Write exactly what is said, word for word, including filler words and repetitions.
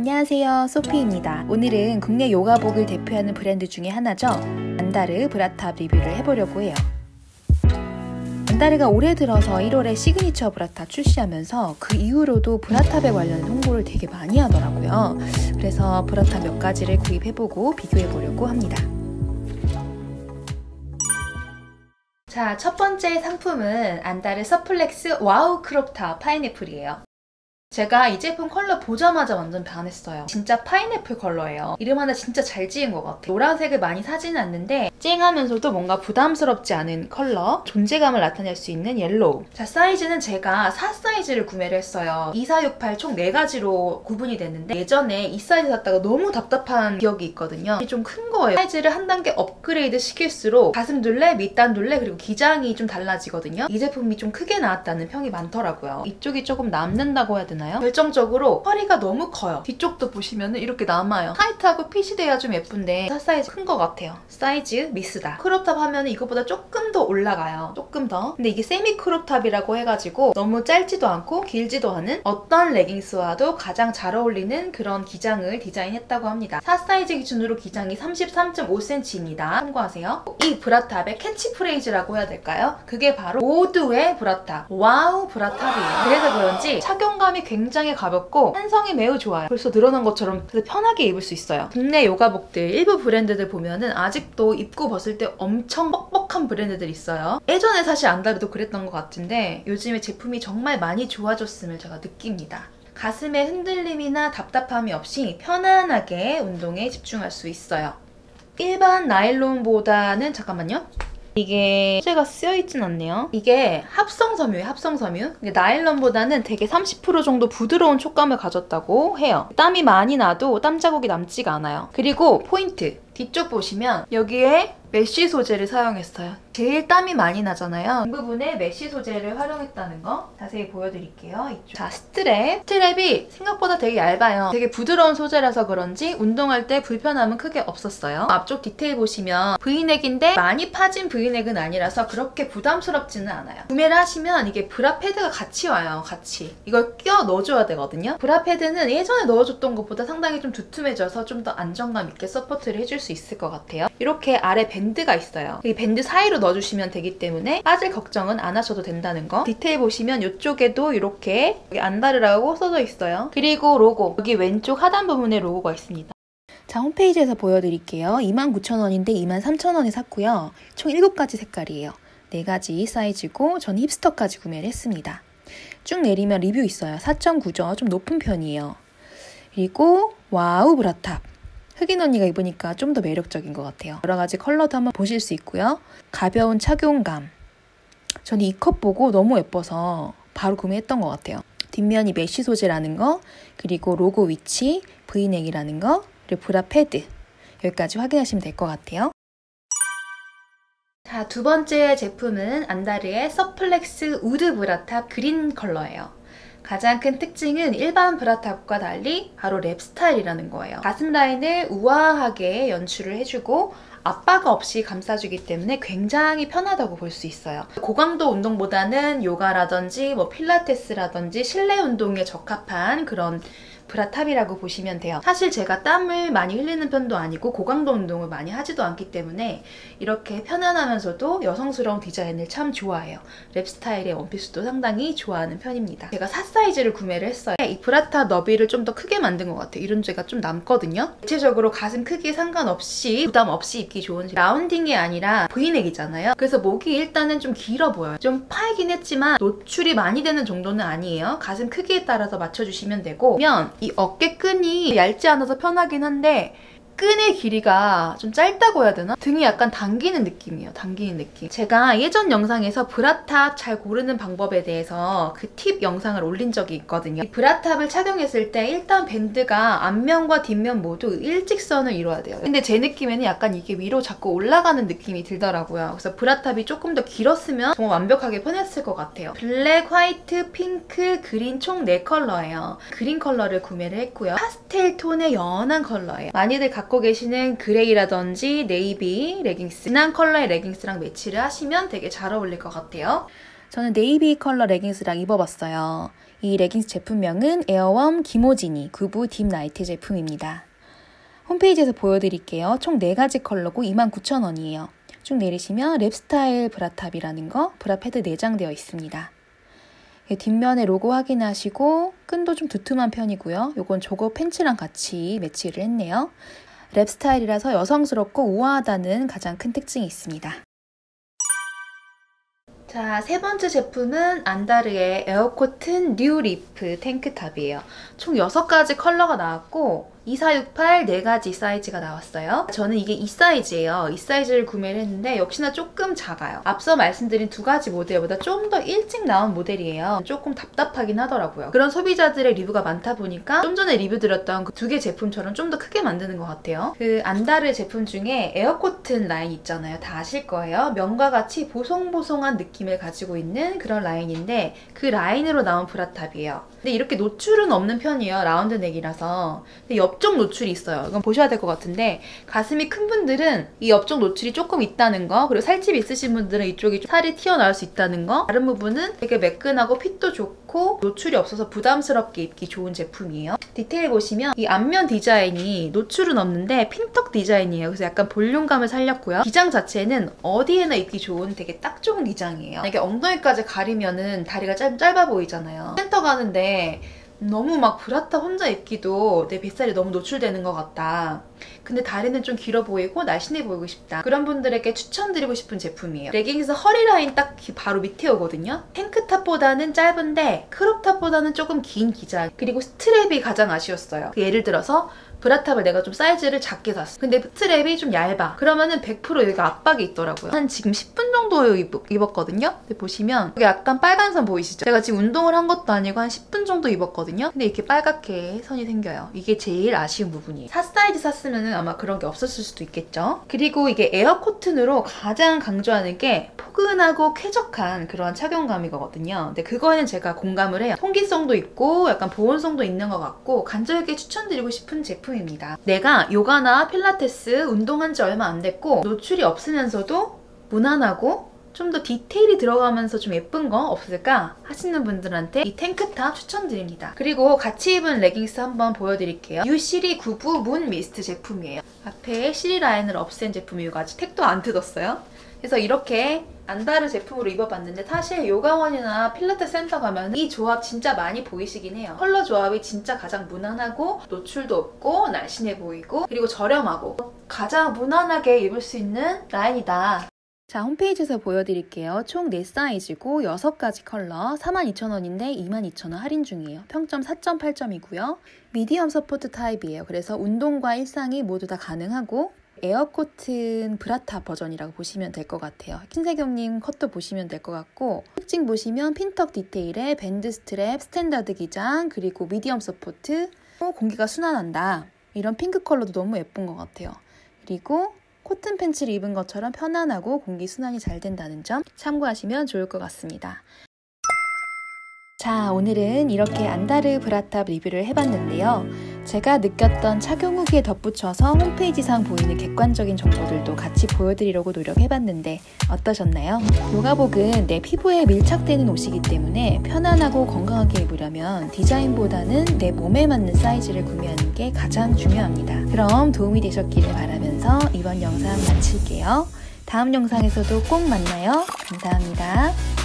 안녕하세요, 소피입니다. 오늘은 국내 요가복을 대표하는 브랜드 중에 하나죠. 안다르 브라탑 리뷰를 해보려고 해요. 안다르가 올해 들어서 일월에 시그니처 브라탑 출시하면서 그 이후로도 브라탑에 관련된 홍보를 되게 많이 하더라고요. 그래서 브라탑 몇 가지를 구입해보고 비교해보려고 합니다. 자, 첫 번째 상품은 안다르 서플렉스 와우 크롭탑 파인애플이에요. 제가 이 제품 컬러 보자마자 완전 반했어요. 진짜 파인애플 컬러예요. 이름 하나 진짜 잘 지은 것 같아요. 노란색을 많이 사지는 않는데 쨍하면서도 뭔가 부담스럽지 않은 컬러, 존재감을 나타낼 수 있는 옐로우. 자, 사이즈는 제가 사 사이즈를 구매를 했어요. 이, 사, 육, 팔 총 네 가지로 구분이 됐는데 예전에 이 사이즈 샀다가 너무 답답한 기억이 있거든요. 좀 큰 거예요. 사이즈를 한 단계 업그레이드 시킬수록 가슴 둘레, 밑단 둘레, 그리고 기장이 좀 달라지거든요. 이 제품이 좀 크게 나왔다는 평이 많더라고요. 이쪽이 조금 남는다고 해야 되나요? 결정적으로 허리가 너무 커요. 뒤쪽도 보시면 이렇게 남아요. 타이트하고 핏이 돼야 좀 예쁜데 사 사이즈 큰 것 같아요. 사이즈 미스다. 크롭탑 하면 이거보다 조금 더 올라가요. 조금 더. 근데 이게 세미 크롭탑이라고 해가지고 너무 짧지도 않고 길지도 않은 어떤 레깅스와도 가장 잘 어울리는 그런 기장을 디자인했다고 합니다. 사 사이즈 기준으로 기장이 삼십삼 점 오 센티미터입니다. 참고하세요. 이 브라탑의 캐치프레이즈라고 해야 될까요? 그게 바로 모두의 브라탑. 와우 브라탑이에요. 그래서 그런지 착용감이 굉장히 가볍고 탄성이 매우 좋아요. 벌써 늘어난 것처럼 편하게 입을 수 있어요. 국내 요가복들 일부 브랜드들 보면은 아직도 입고 벗을 때 엄청 뻑뻑한 브랜드들 있어요. 예전에 사실 안다르도 그랬던 것 같은데 요즘에 제품이 정말 많이 좋아졌음을 제가 느낍니다. 가슴에 흔들림이나 답답함이 없이 편안하게 운동에 집중할 수 있어요. 일반 나일론보다는 잠깐만요. 이게 소재가 쓰여있진 않네요. 이게 합성섬유예요, 합성섬유. 나일론보다는 되게 삼십 퍼센트 정도 부드러운 촉감을 가졌다고 해요. 땀이 많이 나도 땀 자국이 남지가 않아요. 그리고 포인트! 뒤쪽 보시면 여기에 메쉬 소재를 사용했어요. 제일 땀이 많이 나잖아요. 이 부분에 메쉬 소재를 활용했다는 거 자세히 보여드릴게요. 이쪽. 자, 스트랩. 스트랩이 생각보다 되게 얇아요. 되게 부드러운 소재라서 그런지 운동할 때 불편함은 크게 없었어요. 앞쪽 디테일 보시면 브이넥인데 많이 파진 브이넥은 아니라서 그렇게 부담스럽지는 않아요. 구매를 하시면 이게 브라 패드가 같이 와요. 같이. 이걸 끼워 넣어줘야 되거든요. 브라 패드는 예전에 넣어줬던 것보다 상당히 좀 두툼해져서 좀 더 안정감 있게 서포트를 해줄 수 있을 것 같아요. 이렇게 아래 밴드가 있어요. 이 밴드 사이로 넣어주시면 되기 때문에 빠질 걱정은 안 하셔도 된다는 거. 디테일 보시면 이쪽에도 이렇게 여기 안다르라고 써져 있어요. 그리고 로고. 여기 왼쪽 하단 부분에 로고가 있습니다. 자, 홈페이지에서 보여드릴게요. 이만 구천 원인데 이만 삼천 원에 샀고요. 총 일곱 가지 색깔이에요. 네 가지 사이즈고 전 힙스터까지 구매를 했습니다. 쭉 내리면 리뷰 있어요. 사 점 구 점 좀 높은 편이에요. 그리고 와우 브라탑. 흑인 언니가 입으니까 좀 더 매력적인 것 같아요. 여러 가지 컬러도 한번 보실 수 있고요. 가벼운 착용감. 저는 이 컷 보고 너무 예뻐서 바로 구매했던 것 같아요. 뒷면이 메쉬 소재라는 거, 그리고 로고 위치, 브이넥이라는 거, 그리고 브라 패드. 여기까지 확인하시면 될 것 같아요. 자, 두 번째 제품은 안다르의 서플렉스 우드 브라탑 그린 컬러예요. 가장 큰 특징은 일반 브라탑과 달리 바로 랩 스타일이라는 거예요. 가슴 라인을 우아하게 연출을 해주고 압박 없이 감싸주기 때문에 굉장히 편하다고 볼 수 있어요. 고강도 운동보다는 요가라든지 뭐 필라테스라든지 실내 운동에 적합한 그런 브라탑이라고 보시면 돼요. 사실 제가 땀을 많이 흘리는 편도 아니고 고강도 운동을 많이 하지도 않기 때문에 이렇게 편안하면서도 여성스러운 디자인을 참 좋아해요. 랩 스타일의 원피스도 상당히 좋아하는 편입니다. 제가 사 사이즈를 구매를 했어요. 이 브라탑 너비를 좀 더 크게 만든 것 같아요. 이런 죄가 좀 남거든요. 대체적으로 가슴 크기에 상관없이 부담 없이 입기 좋은 라운딩이 아니라 브이넥이잖아요. 그래서 목이 일단은 좀 길어 보여요. 좀 파이긴 했지만 노출이 많이 되는 정도는 아니에요. 가슴 크기에 따라서 맞춰주시면 되고 면 이 어깨끈이 얇지 않아서 편하긴 한데 끈의 길이가 좀 짧다고 해야 되나? 등이 약간 당기는 느낌이에요. 당기는 느낌. 제가 예전 영상에서 브라탑 잘 고르는 방법에 대해서 그 팁 영상을 올린 적이 있거든요. 이 브라탑을 착용했을 때 일단 밴드가 앞면과 뒷면 모두 일직선을 이뤄야 돼요. 근데 제 느낌에는 약간 이게 위로 자꾸 올라가는 느낌이 들더라고요. 그래서 브라탑이 조금 더 길었으면 정말 완벽하게 편했을 것 같아요. 블랙, 화이트, 핑크, 그린 총 네 컬러예요. 그린 컬러를 구매를 했고요. 파스텔 톤의 연한 컬러예요. 많이들 갖고 계시는 그레이라든지 네이비 레깅스, 진한 컬러의 레깅스랑 매치를 하시면 되게 잘 어울릴 것 같아요. 저는 네이비 컬러 레깅스랑 입어봤어요. 이 레깅스 제품명은 에어웜 기모지니 구부 딥 나이트 제품입니다. 홈페이지에서 보여드릴게요. 총 네 가지 컬러고 이만 구천 원이에요. 쭉 내리시면 랩스타일 브라탑이라는 거, 브라 패드 내장되어 있습니다. 뒷면에 로고 확인하시고 끈도 좀 두툼한 편이고요. 요건 조거 팬츠랑 같이 매치를 했네요. 랩 스타일이라서 여성스럽고 우아하다는 가장 큰 특징이 있습니다. 자, 세 번째 제품은 안다르의 에어코튼 뉴 리프 탱크탑이에요. 총 여섯 가지 컬러가 나왔고 이사육팔 네 가지 사이즈가 나왔어요. 저는 이게 이 사이즈예요. 이 사이즈를 구매를 했는데 역시나 조금 작아요. 앞서 말씀드린 두 가지 모델보다 좀 더 일찍 나온 모델이에요. 조금 답답하긴 하더라고요. 그런 소비자들의 리뷰가 많다 보니까 좀 전에 리뷰 드렸던 그 두 개 제품처럼 좀 더 크게 만드는 것 같아요. 그 안다르 제품 중에 에어코튼 라인 있잖아요. 다 아실 거예요. 면과 같이 보송보송한 느낌을 가지고 있는 그런 라인인데 그 라인으로 나온 브라탑이에요. 근데 이렇게 노출은 없는 편이에요. 라운드 넥이라서. 근데 옆쪽 노출이 있어요. 이건 보셔야 될 것 같은데 가슴이 큰 분들은 이 옆쪽 노출이 조금 있다는 거, 그리고 살집이 있으신 분들은 이쪽이 살이 튀어나올 수 있다는 거, 다른 부분은 되게 매끈하고 핏도 좋고 노출이 없어서 부담스럽게 입기 좋은 제품이에요. 디테일 보시면 이 앞면 디자인이 노출은 없는데 핀턱 디자인이에요. 그래서 약간 볼륨감을 살렸고요. 기장 자체는 어디에나 입기 좋은 되게 딱 좋은 기장이에요. 이게 엉덩이까지 가리면은 다리가 짧, 짧아 보이잖아요. 센터 가는데 너무 막 브라탑 혼자 입기도 내 뱃살이 너무 노출되는 것 같다. 근데 다리는 좀 길어 보이고 날씬해 보이고 싶다. 그런 분들에게 추천드리고 싶은 제품이에요. 레깅스 허리 라인 딱 바로 밑에 오거든요. 탱크탑보다는 짧은데 크롭탑보다는 조금 긴 기장. 그리고 스트랩이 가장 아쉬웠어요. 예를 들어서 브라탑을 내가 좀 사이즈를 작게 샀어. 근데 스트랩이 좀 얇아. 그러면은 백 퍼센트 여기가 압박이 있더라고요. 한 지금 십 분 정도 입었거든요. 근데 보시면 여기 약간 빨간 선 보이시죠? 제가 지금 운동을 한 것도 아니고 한 십 분 정도 입었거든요. 근데 이렇게 빨갛게 선이 생겨요. 이게 제일 아쉬운 부분이에요. 사 사이즈 샀으면 아마 그런 게 없었을 수도 있겠죠. 그리고 이게 에어코튼으로 가장 강조하는 게 포근하고 쾌적한 그런 착용감이거든요. 근데 그거에는 제가 공감을 해요. 통기성도 있고 약간 보온성도 있는 것 같고 간절하게 추천드리고 싶은 제품입니다. 내가 요가나 필라테스 운동한 지 얼마 안 됐고 노출이 없으면서도 무난하고 좀 더 디테일이 들어가면서 좀 예쁜 거 없을까 하시는 분들한테 이 탱크탑 추천드립니다. 그리고 같이 입은 레깅스 한번 보여드릴게요. 유시리 구부 문 미스트 제품이에요. 앞에 시리 라인을 없앤 제품이고 아직 택도 안 뜯었어요. 그래서 이렇게 안다르 제품으로 입어봤는데 사실 요가원이나 필라테스 센터 가면 이 조합 진짜 많이 보이시긴 해요. 컬러 조합이 진짜 가장 무난하고 노출도 없고 날씬해 보이고 그리고 저렴하고 가장 무난하게 입을 수 있는 라인이다. 자, 홈페이지에서 보여드릴게요. 총 네 사이즈고 여섯 가지 컬러 사만 이천 원인데 이만 이천 원 할인 중이에요. 평점 사 점 팔 점이고요. 미디엄 서포트 타입이에요. 그래서 운동과 일상이 모두 다 가능하고 에어코튼 브라탑 버전이라고 보시면 될 것 같아요. 신세경님 컷도 보시면 될 것 같고 특징 보시면 핀턱 디테일에 밴드 스트랩, 스탠다드 기장, 그리고 미디엄 서포트, 공기가 순환한다. 이런 핑크 컬러도 너무 예쁜 것 같아요. 그리고 코튼 팬츠를 입은 것처럼 편안하고 공기 순환이 잘 된다는 점 참고하시면 좋을 것 같습니다. 자, 오늘은 이렇게 안다르 브라탑 리뷰를 해봤는데요. 제가 느꼈던 착용 후기에 덧붙여서 홈페이지상 보이는 객관적인 정보들도 같이 보여드리려고 노력해봤는데 어떠셨나요? 요가복은 내 피부에 밀착되는 옷이기 때문에 편안하고 건강하게 입으려면 디자인보다는 내 몸에 맞는 사이즈를 구매하는 게 가장 중요합니다. 그럼 도움이 되셨기를 바라면서 이번 영상 마칠게요. 다음 영상에서도 꼭 만나요. 감사합니다.